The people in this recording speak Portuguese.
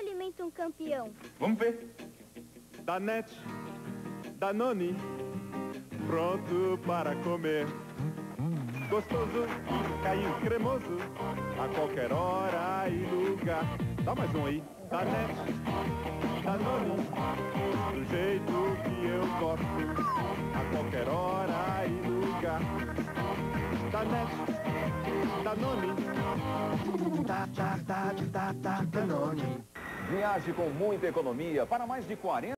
alimenta um campeão? Vamos ver. Danete, Danone, pronto para comer. Gostoso, caindo cremoso, a qualquer hora e lugar. Dá mais um aí. Danete, Danone, do jeito que eu gosto, a qualquer hora e lugar. Danete, Danone, Danone. Viaje com muita economia para mais de 40